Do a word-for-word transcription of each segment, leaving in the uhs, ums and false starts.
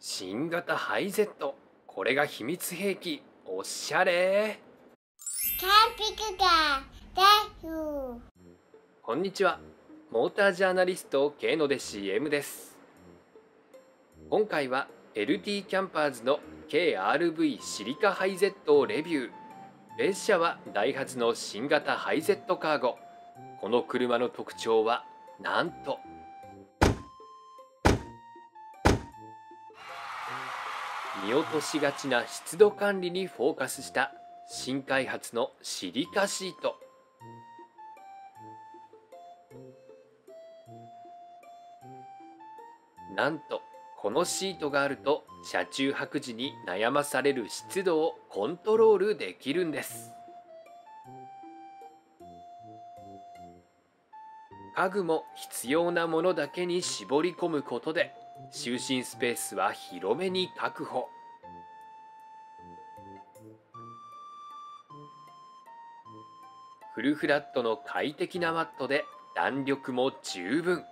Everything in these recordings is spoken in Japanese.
新型ハイゼット、これが秘密兵器。おしゃれ。 キャンピングカーです。 こんにちは、モータージャーナリスト K の弟子 M です。今回は エルティー キャンパーズの ケーアールブイ シリカハイゼットをレビュー。ベース車はダイハツの新型ハイゼットカーゴ。この車の特徴はなんと見落としがちな湿度管理にフォーカスした新開発のシリカシート。なんとこのシートがあると車中泊時に悩まされる湿度をコントロールできるんです。家具も必要なものだけに絞り込むことで就寝スペースは広めに確保。フルフラットの快適なマットで弾力も十分。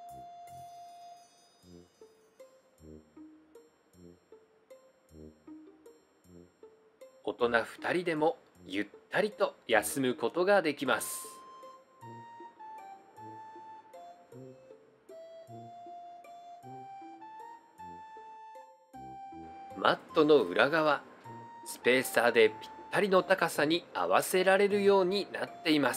大人ふたりでもゆったりと休むことができます。マットの裏側、スペーサーでぴったりの高さに合わせられるようになっています。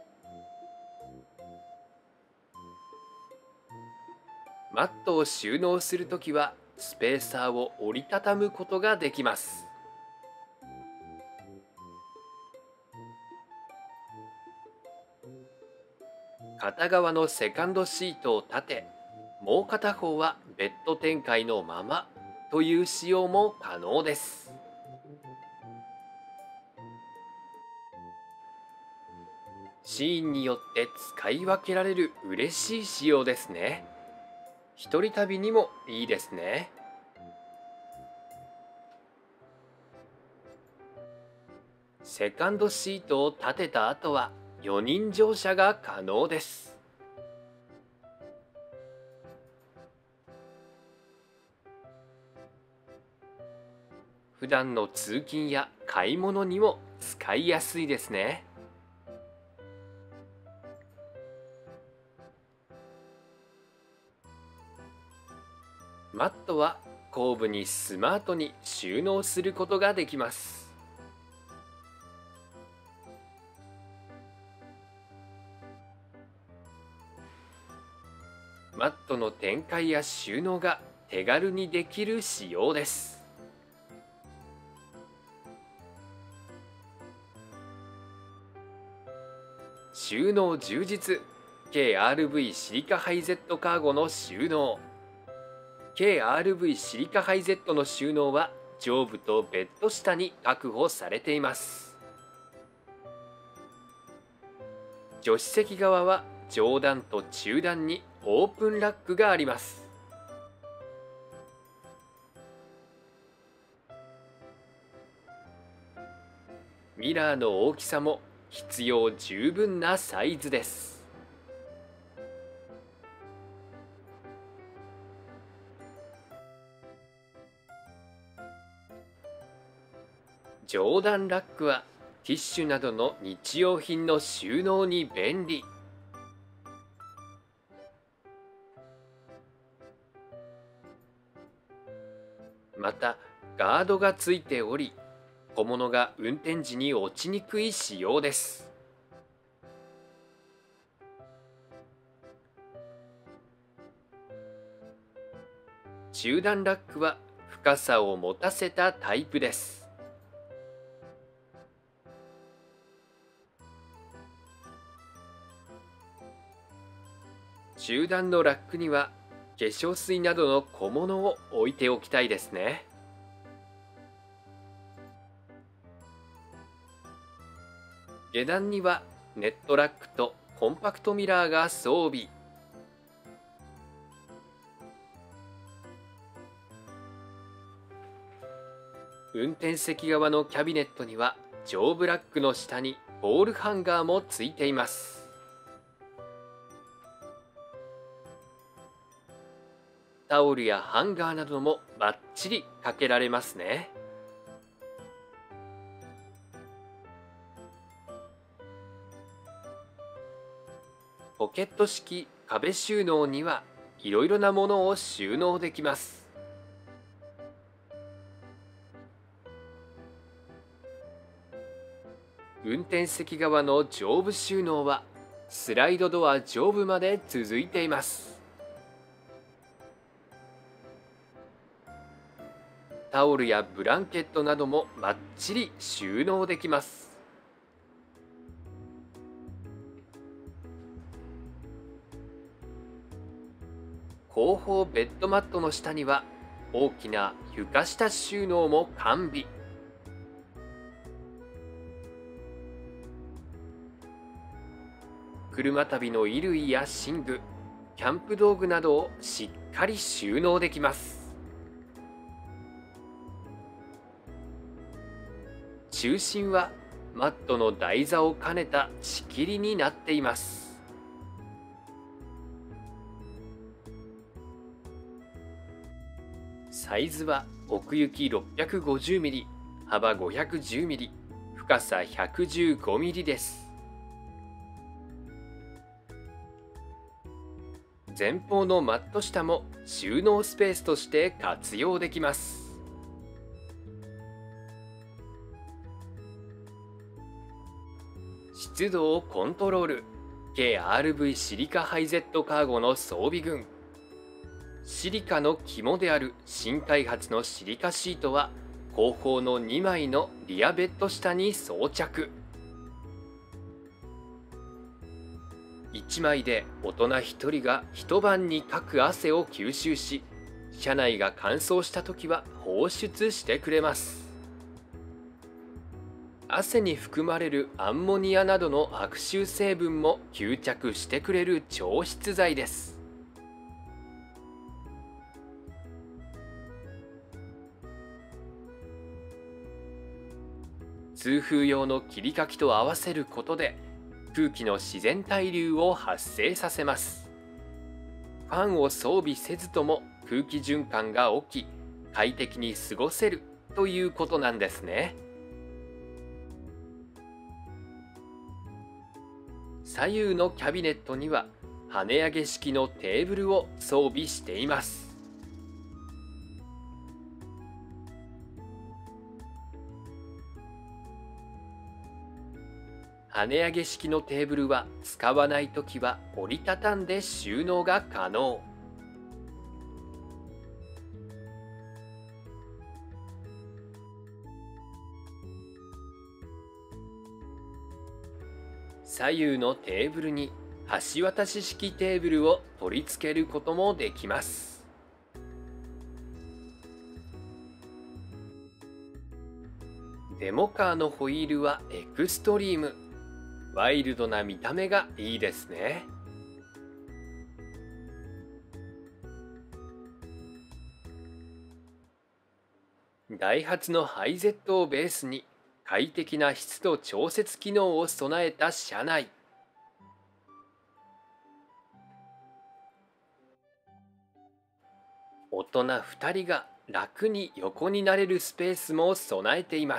マットを収納するときはスペーサーを折りたたむことができます。片側のセカンドシートを立て、もう片方はベッド展開のままという使用も可能です。シーンによって使い分けられる嬉しい仕様ですね。一人旅にもいいですね。セカンドシートを立てた後はよにん乗車が可能です。普段の通勤や買い物にも使いやすいですね。マットは後部にスマートに収納することができます。マットの展開や収納が手軽にできる仕様です。収納充実、 ケーアールブイ シリカハイゼットカーゴの収納。 ケーアールブイ シリカハイゼットの収納は上部とベッド下に確保されています。助手席側は上段と中段にオープンラックがあります。ミラーの大きさも必要十分なサイズです。上段ラックはティッシュなどの日用品の収納に便利。またガードがついており、小物が運転時に落ちにくい仕様です。中段ラックは深さを持たせたタイプです。中段のラックには化粧水などの小物を置いておきたいですね。下段にはネットラックとコンパクトミラーが装備。運転席側のキャビネットには上部ラックの下にボールハンガーもついています。 タオルやハンガーなどもバッチリかけられますね。ポケット式壁収納にはいろいろなものを収納できます。運転席側の上部収納はスライドドア上部まで続いています。タオルやブランケットなどもバッチリ収納できます。後方ベッドマットの下には大きな床下収納も完備。車旅の衣類や寝具、キャンプ道具などをしっかり収納できます。中心はマットの台座を兼ねた仕切りになっています。サイズは奥行き ろっぴゃくごじゅうミリ、幅 ごひゃくじゅうミリ、深さ ひゃくじゅうごミリです。前方のマット下も収納スペースとして活用できます。湿度をコントロール ケーアールブイ シリカハイゼットカーゴの装備群。シリカの肝である新開発のシリカシートは後方のにまいのリアベッド下に装着。いちまいで大人ひとりが一晩にかく汗を吸収し、車内が乾燥した時は放出してくれます。汗に含まれるアンモニアなどの悪臭成分も吸着してくれる調湿剤です。通風用の切りかきと合わせることで空気の自然対流を発生させます。ファンを装備せずとも空気循環が起き、快適に過ごせるということなんですね。左右のキャビネットには跳ね上げ式のテーブルを装備しています。跳ね上げ式のテーブルは使わないときは折りたたんで収納が可能。左右のテーブルに橋渡し式テーブルを取り付けることもできます。デモカーのホイールはエクストリーム。ワイルドな見た目がいいですね。ダイハツのハイゼットをベースに快適な湿度調節機能を備えた車内。大人ふたりが楽に横になれるスペースも備えています。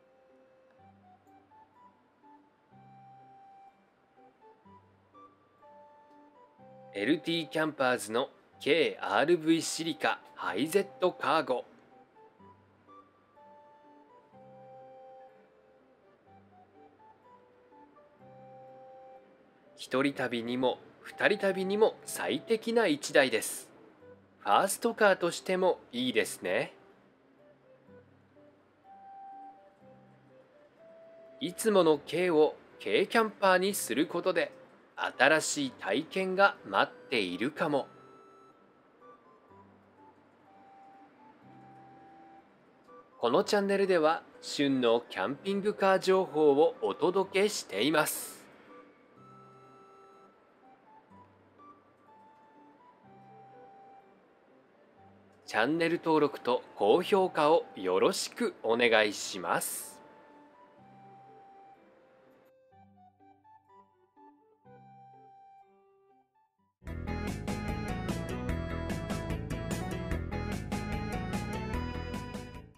エルティー キャンパーズの ケーアールブイ シリカハイゼットカーゴ。一人旅にも二人旅にも最適ないちだいです。ファーストカーとしてもいいですね。いつもの軽を軽キャンパーにすることで新しい体験が待っているかも。このチャンネルでは旬のキャンピングカー情報をお届けしています。チャンネル登録と高評価をよろしくお願いします。